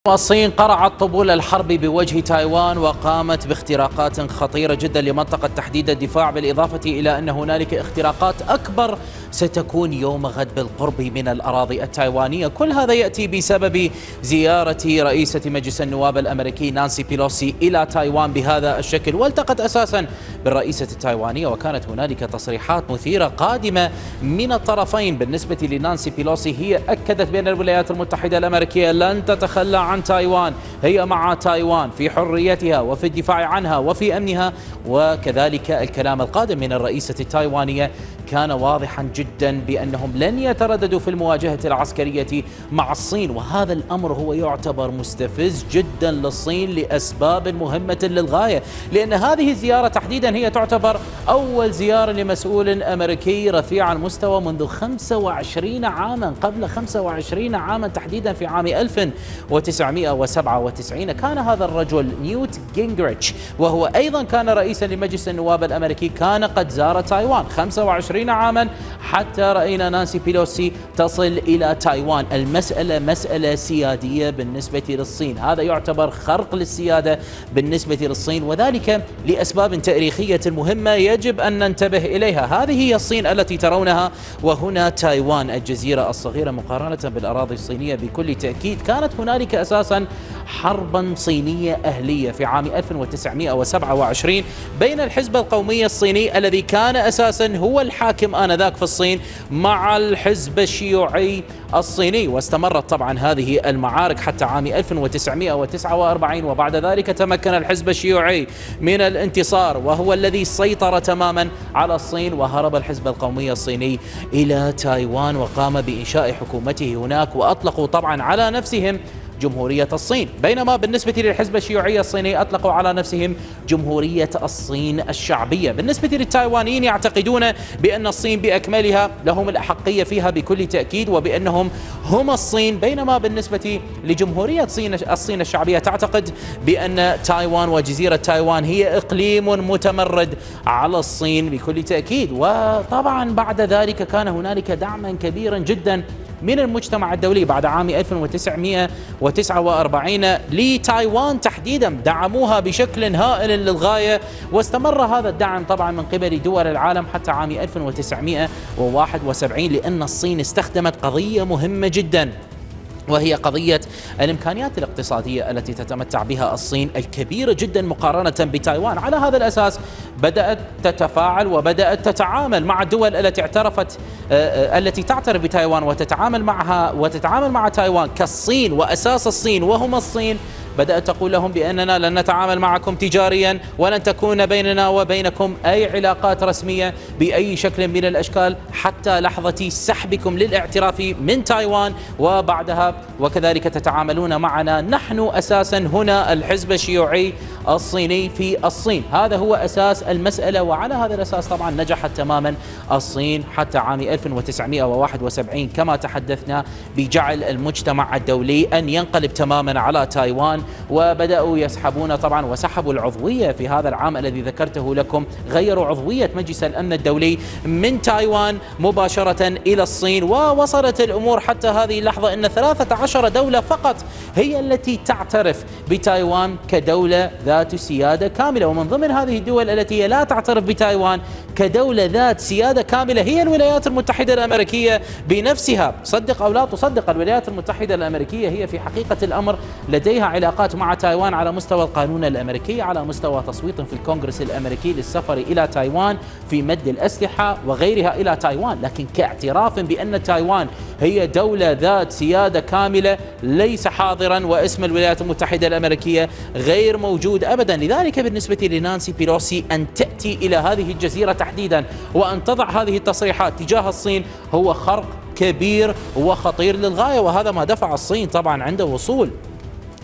الصين قرعت طبول الحرب بوجه تايوان وقامت باختراقات خطيرة جدا لمنطقة تحديد الدفاع، بالإضافة إلى أن هنالك اختراقات أكبر ستكون يوم غد بالقرب من الأراضي التايوانية. كل هذا يأتي بسبب زيارة رئيسة مجلس النواب الأمريكي نانسي بيلوسي إلى تايوان بهذا الشكل، والتقت أساسا بالرئيسة التايوانية، وكانت هنالك تصريحات مثيرة قادمة من الطرفين. بالنسبة لنانسي بيلوسي هي أكدت بأن الولايات المتحدة الأمريكية لن تتخلى عن تايوان، هي مع تايوان في حريتها وفي الدفاع عنها وفي أمنها. وكذلك الكلام القادم من الرئيسة التايوانية كان واضحا جدا بأنهم لن يترددوا في المواجهة العسكرية مع الصين، وهذا الأمر هو يعتبر مستفز جدا للصين لأسباب مهمة للغاية، لأن هذه الزيارة تحديدا هي تعتبر أول زيارة لمسؤول أمريكي رفيع المستوى منذ 25 عاما. قبل 25 عاما تحديدا في عام 1997 كان هذا الرجل نيوت جينغريتش، وهو أيضا كان رئيسا لمجلس النواب الأمريكي، كان قد زار تايوان 25 عاما حتى رأينا نانسي بيلوسي تصل إلى تايوان. المسألة مسألة سيادية بالنسبة للصين، هذا يعتبر خرق للسيادة بالنسبة للصين، وذلك لأسباب تاريخية مهمة يجب أن ننتبه إليها. هذه هي الصين التي ترونها، وهنا تايوان الجزيرة الصغيرة مقارنة بالأراضي الصينية. بكل تأكيد كانت هنالك أساسا حربا صينية أهلية في عام 1927 بين الحزب القومي الصيني الذي كان أساسا هو الحاكم آنذاك في الصين مع الحزب الشيوعي الصيني، واستمرت طبعا هذه المعارك حتى عام 1949، وبعد ذلك تمكن الحزب الشيوعي من الانتصار وهو الذي سيطر تماما على الصين، وهرب الحزب القومي الصيني إلى تايوان وقام بإنشاء حكومته هناك، وأطلقوا طبعا على نفسهم جمهورية الصين. بينما بالنسبة للحزب الشيوعي الصيني أطلقوا على نفسهم جمهورية الصين الشعبية. بالنسبة للتايوانيين يعتقدون بأن الصين بأكملها لهم الأحقية فيها بكل تأكيد، وبأنهم هم الصين. بينما بالنسبة لجمهورية الصين الشعبية تعتقد بأن تايوان وجزيرة تايوان هي إقليم متمرد على الصين بكل تأكيد. وطبعا بعد ذلك كان هنالك دعما كبيرا جدا من المجتمع الدولي بعد عام 1949 لتايوان تحديدا، دعموها بشكل هائل للغاية، واستمر هذا الدعم طبعا من قبل دول العالم حتى عام 1971، لأن الصين استخدمت قضية مهمة جدا، وهي قضية الإمكانيات الاقتصادية التي تتمتع بها الصين الكبيرة جدا مقارنة بتايوان. على هذا الأساس بدأت تتفاعل وبدأت تتعامل مع الدول التي تعترف بتايوان وتتعامل مع تايوان كالصين وأساس الصين وهم الصين. بدأت تقول لهم بأننا لن نتعامل معكم تجاريا، ولن تكون بيننا وبينكم أي علاقات رسمية بأي شكل من الأشكال حتى لحظة سحبكم للاعتراف من تايوان، وبعدها وكذلك تتعاملون معنا نحن أساسا هنا الحزب الشيوعي الصيني في الصين. هذا هو أساس المسألة، وعلى هذا الأساس طبعا نجحت تماما الصين حتى عام 1971 كما تحدثنا بجعل المجتمع الدولي أن ينقلب تماما على تايوان، وبدأوا يسحبون طبعا وسحبوا العضوية في هذا العام الذي ذكرته لكم، غيروا عضوية مجلس الأمن الدولي من تايوان مباشرة إلى الصين. ووصلت الأمور حتى هذه اللحظة أن 13 دولة فقط هي التي تعترف بتايوان كدولة ذات سيادة كاملة، ومن ضمن هذه الدول التي لا تعترف بتايوان كدولة ذات سيادة كاملة هي الولايات المتحدة الأمريكية بنفسها. صدق أو لا تصدق، الولايات المتحدة الأمريكية هي في حقيقة الأمر لديها علاقات مع تايوان على مستوى القانون الأمريكي، على مستوى تصويت في الكونغرس الأمريكي للسفر إلى تايوان في مد الأسلحة وغيرها إلى تايوان، لكن كاعتراف بأن تايوان هي دولة ذات سيادة كاملة ليس حاضرا، واسم الولايات المتحدة الأمريكية غير موجود أبدا. لذلك بالنسبة لنانسي بيلوسي أن تأتي إلى هذه الجزيرة تحديدا وأن تضع هذه التصريحات تجاه الصين هو خرق كبير وخطير للغاية، وهذا ما دفع الصين طبعا عند وصول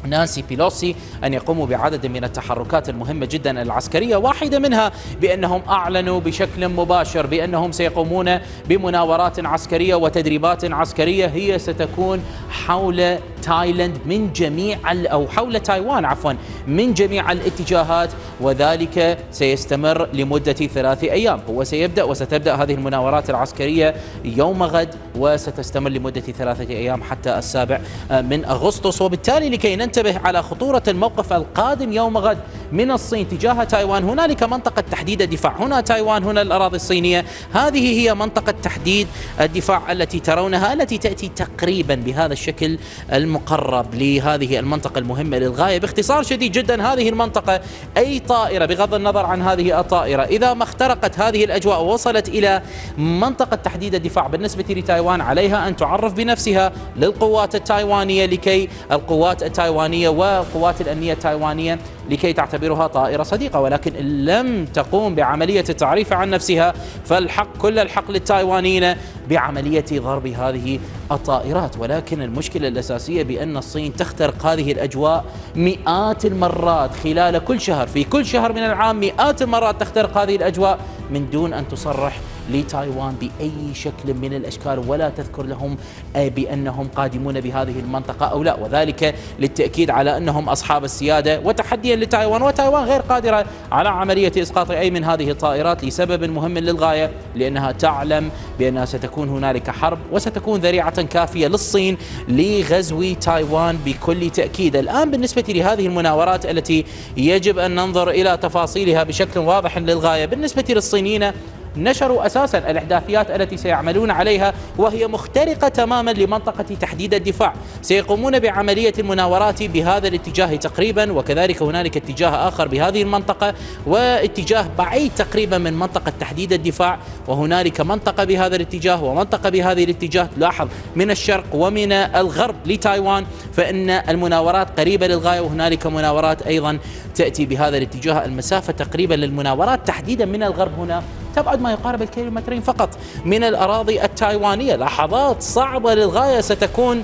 نانسي بيلوسي أن يقوموا بعدد من التحركات المهمة جدا العسكرية، واحدة منها بأنهم أعلنوا بشكل مباشر بأنهم سيقومون بمناورات عسكرية وتدريبات عسكرية هي ستكون حول تايلاند من جميع أو حول تايوان عفوا من جميع الاتجاهات، وذلك سيستمر لمدة 3 أيام. هو سيبدأ وستبدأ هذه المناورات العسكرية يوم غد وستستمر لمدة 3 أيام حتى 7 من أغسطس. وبالتالي لكي ننتبه على خطورة الموقف القادم يوم غد من الصين تجاه تايوان، هنالك منطقة تحديد الدفاع، هنا تايوان هنا الأراضي الصينية، هذه هي منطقة تحديد الدفاع التي ترونها، التي تأتي تقريبا بهذا الشكل المقرب لهذه المنطقة المهمة للغاية. باختصار شديد جدا هذه المنطقة أي طائرة بغض النظر عن هذه الطائرة إذا ما اخترقت هذه الأجواء ووصلت إلى منطقة تحديد الدفاع بالنسبة لتايوان عليها أن تعرف بنفسها للقوات التايوانية لكي القوات التايوانية والقوات الأمنية التايوانية لكي تعتبرها طائرة صديقة، ولكن إن لم تقوم بعملية التعريف عن نفسها فالحق كل الحق للتايوانيين بعملية ضرب هذه الطائرات. ولكن المشكلة الأساسية بأن الصين تخترق هذه الأجواء مئات المرات خلال كل شهر، في كل شهر من العام مئات المرات تخترق هذه الأجواء من دون أن تصرح لتايوان بأي شكل من الأشكال ولا تذكر لهم بأنهم قادمون بهذه المنطقة أو لا، وذلك للتأكيد على أنهم أصحاب السيادة وتحديا لتايوان، وتايوان غير قادرة على عملية إسقاط أي من هذه الطائرات لسبب مهم للغاية، لأنها تعلم بأنها ستكون هنالك حرب وستكون ذريعة كافية للصين لغزو تايوان بكل تأكيد. الآن بالنسبة لهذه المناورات التي يجب أن ننظر إلى تفاصيلها بشكل واضح للغاية، بالنسبة للصينيين نشروا أساسا الإحداثيات التي سيعملون عليها وهي مخترقة تماما لمنطقة تحديد الدفاع، سيقومون بعملية المناورات بهذا الاتجاه تقريبا، وكذلك هنالك اتجاه آخر بهذه المنطقة واتجاه بعيد تقريبا من منطقة تحديد الدفاع، وهنالك منطقة بهذا الاتجاه ومنطقة بهذه الاتجاه. لاحظ من الشرق ومن الغرب لتايوان فإن المناورات قريبة للغاية، وهنالك مناورات أيضا تأتي بهذا الاتجاه. المسافة تقريبا للمناورات تحديدا من الغرب هنا تبعد ما يقارب الكيلومترين فقط من الأراضي التايوانية. لحظات صعبة للغاية ستكون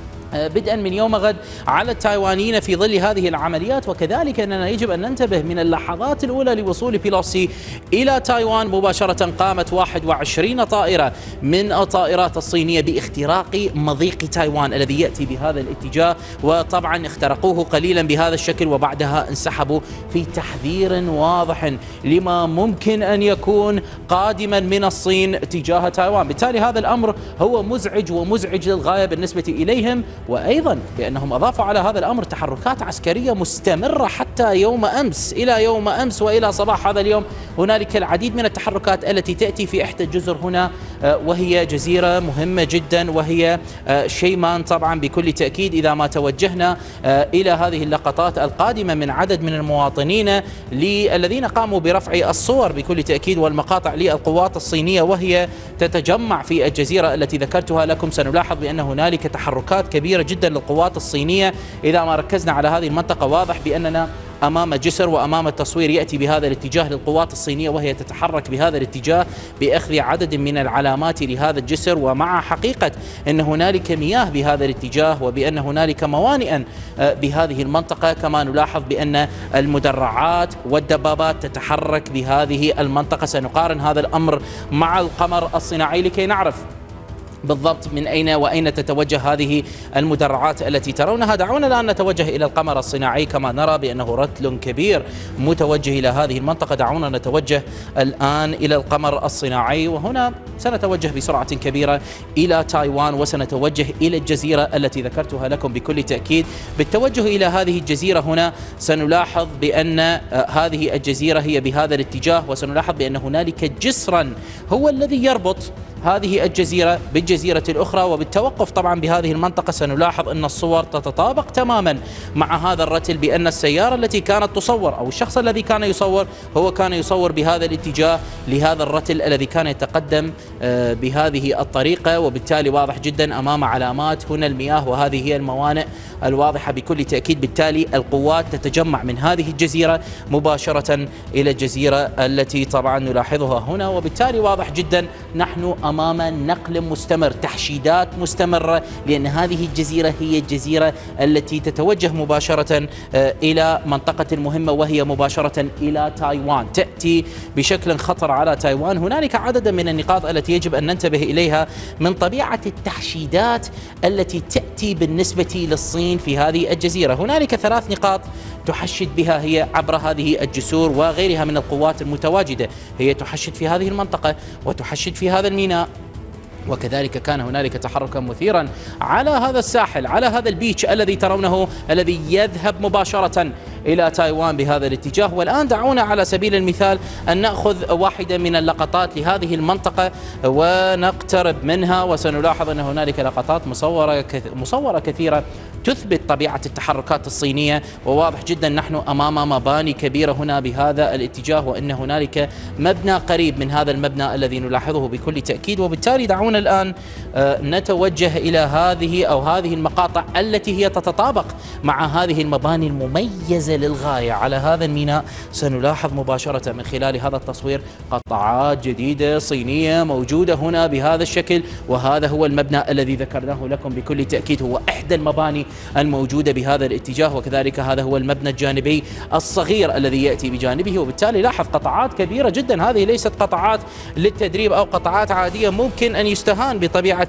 بدءا من يوم غد على التايوانيين في ظل هذه العمليات، وكذلك أننا يجب أن ننتبه من اللحظات الأولى لوصول بيلوسي إلى تايوان مباشرة قامت 21 طائرة من الطائرات الصينية باختراق مضيق تايوان الذي يأتي بهذا الاتجاه، وطبعا اخترقوه قليلا بهذا الشكل وبعدها انسحبوا في تحذير واضح لما ممكن أن يكون قادما من الصين تجاه تايوان. بالتالي هذا الأمر هو مزعج ومزعج للغاية بالنسبة إليهم، وأيضا بأنهم أضافوا على هذا الأمر تحركات عسكرية مستمرة حتى يوم أمس إلى يوم أمس وإلى صباح هذا اليوم. هنالك العديد من التحركات التي تأتي في إحدى الجزر هنا وهي جزيرة مهمة جدا وهي شيمان طبعا بكل تأكيد. إذا ما توجهنا إلى هذه اللقطات القادمة من عدد من المواطنين الذين قاموا برفع الصور بكل تأكيد والمقاطع للقوات الصينية وهي تتجمع في الجزيرة التي ذكرتها لكم، سنلاحظ بأن هنالك تحركات كبيرة جدا للقوات الصينية. إذا ما ركزنا على هذه المنطقة واضح بأننا أمام جسر وأمام التصوير يأتي بهذا الاتجاه للقوات الصينية وهي تتحرك بهذا الاتجاه بأخذ عدد من العلامات لهذا الجسر، ومع حقيقة أن هنالك مياه بهذا الاتجاه وبأن هنالك موانئا بهذه المنطقة. كما نلاحظ بأن المدرعات والدبابات تتحرك بهذه المنطقة. سنقارن هذا الأمر مع القمر الصناعي لكي نعرف بالضبط من أين وأين تتوجه هذه المدرعات التي ترونها. دعونا الآن نتوجه إلى القمر الصناعي. كما نرى بأنه رتل كبير متوجه إلى هذه المنطقة. دعونا نتوجه الآن إلى القمر الصناعي، وهنا سنتوجه بسرعة كبيرة إلى تايوان وسنتوجه إلى الجزيرة التي ذكرتها لكم بكل تأكيد. بالتوجه إلى هذه الجزيرة هنا سنلاحظ بأن هذه الجزيرة هي بهذا الاتجاه، وسنلاحظ بأن هنالك جسرا هو الذي يربط هذه الجزيرة بالجزيرة الأخرى. وبالتوقف طبعا بهذه المنطقة سنلاحظ أن الصور تتطابق تماما مع هذا الرتل، بأن السيارة التي كانت تصور أو الشخص الذي كان يصور هو كان يصور بهذا الاتجاه لهذا الرتل الذي كان يتقدم بهذه الطريقة. وبالتالي واضح جدا أمام علامات هنا المياه وهذه هي الموانئ الواضحة بكل تأكيد. بالتالي القوات تتجمع من هذه الجزيرة مباشرة إلى الجزيرة التي طبعا نلاحظها هنا، وبالتالي واضح جدا نحن أمام نقل مستمر مستمر، تحشيدات مستمرة، لأن هذه الجزيرة هي الجزيرة التي تتوجه مباشرة إلى منطقة مهمة، وهي مباشرة إلى تايوان، تأتي بشكل خطر على تايوان. هنالك عدد من النقاط التي يجب أن ننتبه إليها من طبيعة التحشيدات التي تأتي بالنسبة للصين في هذه الجزيرة. هنالك 3 نقاط تحشد بها هي عبر هذه الجسور وغيرها من القوات المتواجدة، هي تحشد في هذه المنطقة وتحشد في هذا الميناء، وكذلك كان هنالك تحركا مثيرا على هذا الساحل، على هذا البيتش الذي ترونه، الذي يذهب مباشرة إلى تايوان بهذا الاتجاه. والآن دعونا على سبيل المثال أن نأخذ واحدة من اللقطات لهذه المنطقة ونقترب منها، وسنلاحظ أن هنالك لقطات مصورة كثيرة تثبت طبيعة التحركات الصينية، وواضح جدا نحن أمام مباني كبيرة هنا بهذا الاتجاه، وأن هنالك مبنى قريب من هذا المبنى الذي نلاحظه بكل تأكيد. وبالتالي دعونا الآن نتوجه إلى هذه المقاطع التي هي تتطابق مع هذه المباني المميزة للغاية على هذا الميناء. سنلاحظ مباشرة من خلال هذا التصوير قطعات جديدة صينية موجودة هنا بهذا الشكل، وهذا هو المبنى الذي ذكرناه لكم بكل تأكيد، هو إحدى المباني الموجودة بهذا الاتجاه، وكذلك هذا هو المبنى الجانبي الصغير الذي يأتي بجانبه. وبالتالي لاحظ قطعات كبيرة جدا، هذه ليست قطعات للتدريب أو قطعات عادية ممكن أن يستهان بطبيعة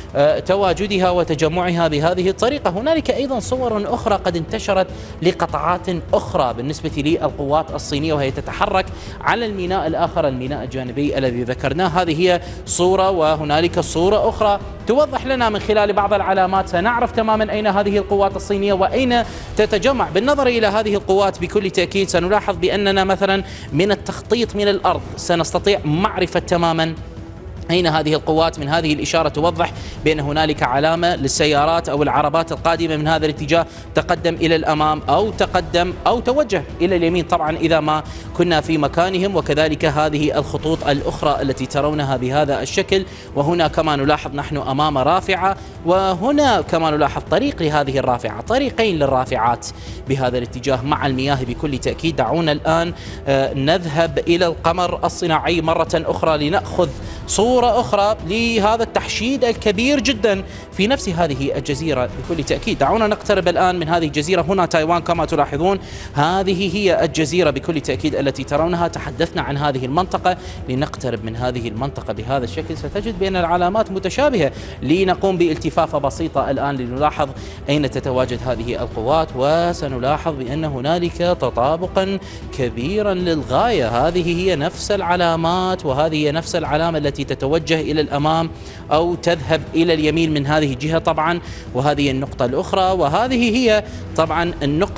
تواجدها وتجمعها بهذه الطريقة. هنالك أيضا صور أخرى قد انتشرت لقطعات أخرى بالنسبة للقوات الصينية وهي تتحرك على الميناء الآخر، الميناء الجانبي الذي ذكرناه. هذه هي صورة، وهنالك صورة أخرى توضح لنا من خلال بعض العلامات سنعرف تماما أين هذه القوات الصينية وأين تتجمع. بالنظر إلى هذه القوات بكل تأكيد سنلاحظ بأننا مثلا من التخطيط من الأرض سنستطيع معرفة تماما أين هذه القوات. من هذه الإشارة توضح بأن هنالك علامة للسيارات أو العربات القادمة من هذا الاتجاه تقدم إلى الأمام أو تقدم أو توجه إلى اليمين، طبعا إذا ما كنا في مكانهم. وكذلك هذه الخطوط الأخرى التي ترونها بهذا الشكل. وهنا كما نلاحظ نحن أمام رافعة، وهنا كما نلاحظ طريق لهذه الرافعة، طريقين للرافعات بهذا الاتجاه مع المياه بكل تأكيد. دعونا الآن نذهب إلى القمر الصناعي مرة أخرى لنأخذ صورة أخرى لهذا التحشيد الكبير جدا في نفس هذه الجزيرة بكل تأكيد. دعونا نقترب الآن من هذه الجزيرة. هنا تايوان كما تلاحظون، هذه هي الجزيرة بكل تأكيد التي ترونها. تحدثنا عن هذه المنطقة، لنقترب من هذه المنطقة بهذا الشكل ستجد بأن العلامات متشابهة. لنقوم بالتفافة بسيطة الآن لنلاحظ أين تتواجد هذه القوات، وسنلاحظ بأن هنالك تطابقا كبيرا للغاية. هذه هي نفس العلامات، وهذه هي نفس العلامة التي تتوجه إلى الأمام أو تذهب إلى اليمين من هذه الجهة طبعا، وهذه النقطة الأخرى. وهذه هي طبعا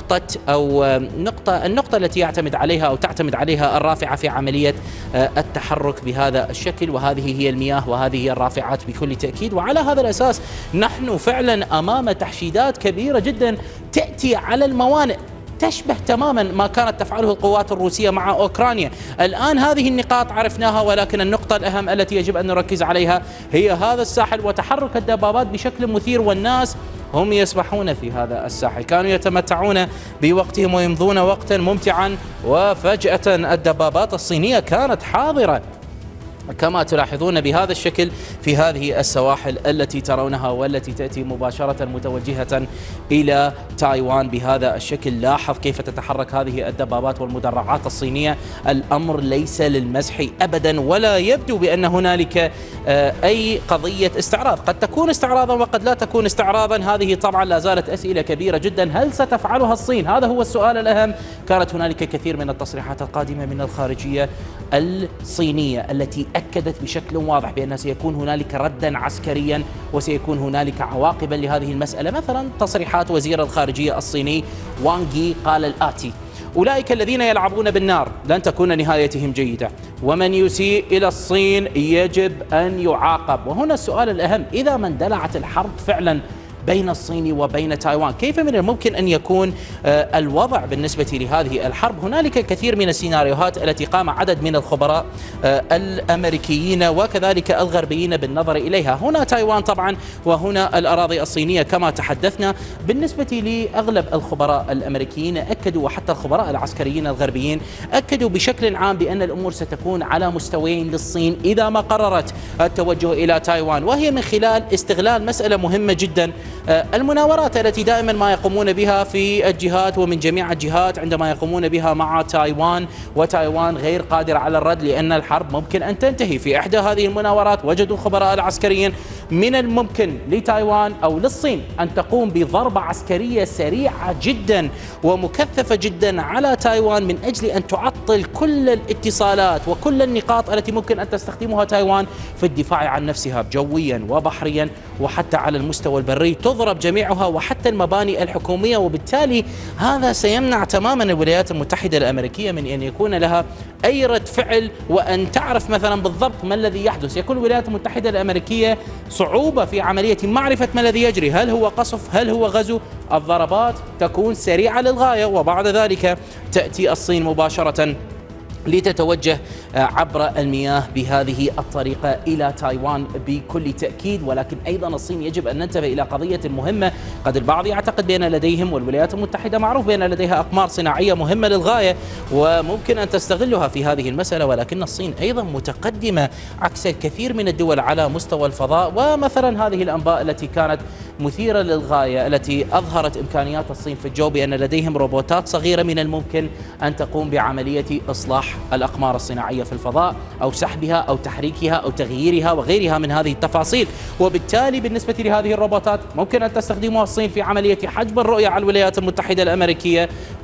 النقطة التي يعتمد عليها أو تعتمد عليها الرافعة في عملية التحرك بهذا الشكل. وهذه هي المياه وهذه هي الرافعات بكل تأكيد. وعلى هذا الأساس نحن فعلا أمام تحشيدات كبيرة جدا تأتي على الموانئ، تشبه تماما ما كانت تفعله القوات الروسية مع أوكرانيا. الآن هذه النقاط عرفناها، ولكن النقطة الأهم التي يجب أن نركز عليها هي هذا الساحل وتحرك الدبابات بشكل مثير. والناس هم يسبحون في هذا الساحل، كانوا يتمتعون بوقتهم ويمضون وقتا ممتعا، وفجأة الدبابات الصينية كانت حاضرة كما تلاحظون بهذا الشكل في هذه السواحل التي ترونها، والتي تأتي مباشرة متوجهة إلى تايوان بهذا الشكل. لاحظ كيف تتحرك هذه الدبابات والمدرعات الصينية. الأمر ليس للمزح أبدا، ولا يبدو بأن هنالك أي قضية استعراض. قد تكون استعراضا وقد لا تكون استعراضا، هذه طبعا لا زالت أسئلة كبيرة جدا. هل ستفعلها الصين؟ هذا هو السؤال الأهم. كانت هنالك كثير من التصريحات القادمة من الخارجية الصينية التي أكدت بشكل واضح بأن سيكون هنالك ردا عسكريا وسيكون هنالك عواقبا لهذه المسألة. مثلا تصريحات وزير الخارجية الصيني وانغ يي قال الآتي: أولئك الذين يلعبون بالنار لن تكون نهايتهم جيدة، ومن يسيء إلى الصين يجب أن يعاقب. وهنا السؤال الأهم: إذا ما اندلعت الحرب فعلا بين الصين وبين تايوان. كيف من الممكن أن يكون الوضع بالنسبة لهذه الحرب؟ هنالك الكثير من السيناريوهات التي قام عدد من الخبراء الأمريكيين وكذلك الغربيين بالنظر إليها. هنا تايوان طبعا وهنا الأراضي الصينية كما تحدثنا. بالنسبة لأغلب الخبراء الأمريكيين أكدوا، وحتى الخبراء العسكريين الغربيين أكدوا بشكل عام بأن الأمور ستكون على مستويين للصين إذا ما قررت التوجه إلى تايوان، وهي من خلال استغلال مسألة مهمة جدا، المناورات التي دائما ما يقومون بها في الجهات ومن جميع الجهات عندما يقومون بها مع تايوان، وتايوان غير قادرة على الرد لأن الحرب ممكن أن تنتهي. في إحدى هذه المناورات وجدوا الخبراء العسكريين من الممكن لتايوان أو للصين أن تقوم بضربة عسكرية سريعة جدا ومكثفة جدا على تايوان من أجل أن تعطل كل الاتصالات وكل النقاط التي ممكن أن تستخدمها تايوان في الدفاع عن نفسها جويا وبحريا وحتى على المستوى البري، تضرب جميعها وحتى المباني الحكومية. وبالتالي هذا سيمنع تماما الولايات المتحدة الأمريكية من أن يكون لها أي رد فعل وأن تعرف مثلا بالضبط ما الذي يحدث. يكون الولايات المتحدة الأمريكية صعوبة في عملية معرفة ما الذي يجري، هل هو قصف، هل هو غزو. الضربات تكون سريعة للغاية، وبعد ذلك تأتي الصين مباشرة لتتوجه عبر المياه بهذه الطريقة إلى تايوان بكل تأكيد. ولكن أيضا الصين يجب أن ننتبه إلى قضية مهمة. قد البعض يعتقد بأن لديهم، والولايات المتحدة معروف بأن لديها أقمار صناعية مهمة للغاية وممكن أن تستغلها في هذه المسألة، ولكن الصين أيضا متقدمة عكس الكثير من الدول على مستوى الفضاء. ومثلا هذه الأنباء التي كانت مثيرة للغاية التي أظهرت إمكانيات الصين في الجو بأن لديهم روبوتات صغيرة من الممكن أن تقوم بعملية إصلاح الأقمار الصناعية في الفضاء أو سحبها أو تحريكها أو تغييرها وغيرها من هذه التفاصيل. وبالتالي بالنسبة لهذه الروبوتات ممكن أن تستخدمها الصين في عملية حجب الرؤية على الولايات المتحدة الأمريكية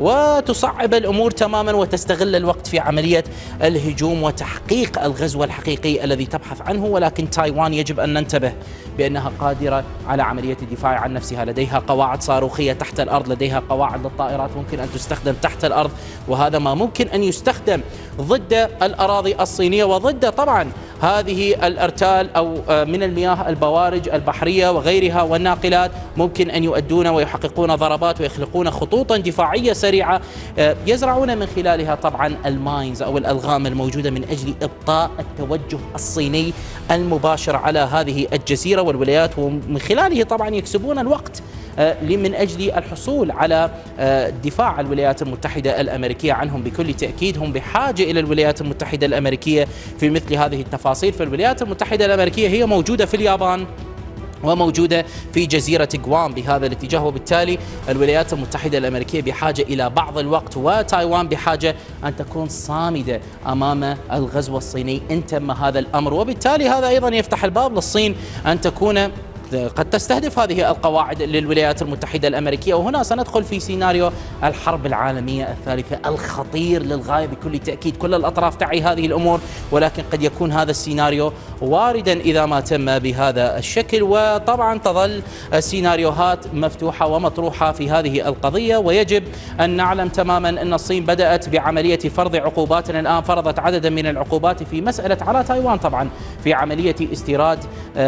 وتصعب الأمور تماما وتستغل الوقت في عملية الهجوم وتحقيق الغزو الحقيقي الذي تبحث عنه. ولكن تايوان يجب أن ننتبه بأنها قادرة على عملية الدفاع عن نفسها. لديها قواعد صاروخية تحت الأرض، لديها قواعد للطائرات ممكن أن تستخدم تحت الأرض، وهذا ما ممكن أن يستخدم ضد الأراضي الصينية وضد طبعا هذه الأرتال أو من المياه البوارج البحرية وغيرها والناقلات. ممكن أن يؤدون ويحققون ضربات ويخلقون خطوطا دفاعية سريعة يزرعون من خلالها طبعا الماينز أو الألغام الموجودة من أجل إبطاء التوجه الصيني المباشر على هذه الجزيرة والولايات، ومن خلاله طبعا يكسبون الوقت من أجل الحصول على دفاع الولايات المتحدة الأمريكية عنهم. بكل تأكيد هم بحاجة إلى الولايات المتحدة الأمريكية في مثل هذه التفاصيل. فالولايات المتحدة الأمريكية هي موجودة في اليابان وموجودة في جزيرة غوام بهذا الاتجاه، وبالتالي الولايات المتحدة الأمريكية بحاجة إلى بعض الوقت، وتايوان بحاجة أن تكون صامدة أمام الغزو الصيني إن تم هذا الأمر. وبالتالي هذا أيضا يفتح الباب للصين أن تكون قد تستهدف هذه القواعد للولايات المتحدة الأمريكية. وهنا سندخل في سيناريو الحرب العالمية الثالثة الخطير للغاية بكل تأكيد. كل الأطراف تعي هذه الأمور، ولكن قد يكون هذا السيناريو واردا إذا ما تم بهذا الشكل. وطبعا تظل السيناريوهات مفتوحة ومطروحة في هذه القضية، ويجب أن نعلم تماما أن الصين بدأت بعملية فرض عقوبات. الآن فرضت عددا من العقوبات في مسألة على تايوان طبعا في عملية استيراد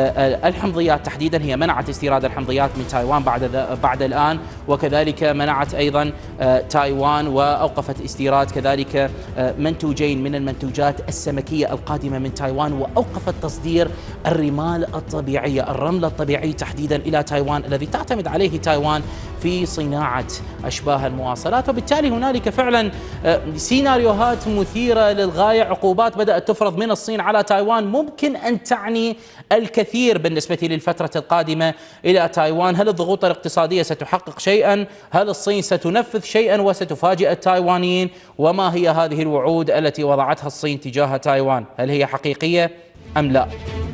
الحمضيات تحديدا. هي منعت استيراد الحمضيات من تايوان بعد الآن، وكذلك منعت أيضا تايوان وأوقفت استيراد كذلك منتوجين من المنتوجات السمكية القادمة من تايوان، وأوقفت تصدير الرمال الطبيعية، الرمل الطبيعي تحديدا إلى تايوان الذي تعتمد عليه تايوان في صناعة أشباه المواصلات. وبالتالي هنالك فعلا سيناريوهات مثيرة للغاية. عقوبات بدأت تفرض من الصين على تايوان ممكن أن تعني الكثير بالنسبة للفترة القادمة إلى تايوان. هل الضغوط الاقتصادية ستحقق شيئا؟ هل الصين ستنفذ شيئا وستفاجئ التايوانيين؟ وما هي هذه الوعود التي وضعتها الصين تجاه تايوان؟ هل هي حقيقية أم لا؟